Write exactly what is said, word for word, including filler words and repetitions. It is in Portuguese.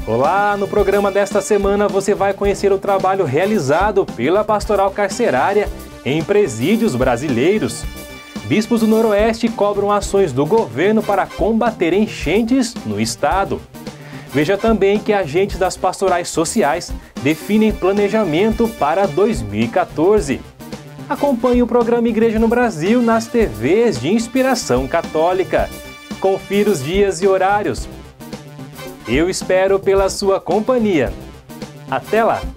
Olá, no programa desta semana você vai conhecer o trabalho realizado pela Pastoral Carcerária em presídios brasileiros. Bispos do Noroeste cobram ações do governo para combater enchentes no estado. Veja também que agentes das pastorais sociais definem planejamento para dois mil e quatorze. Acompanhe o programa Igreja no Brasil nas T Vs de inspiração católica. Confira os dias e horários. Eu espero pela sua companhia. Até lá!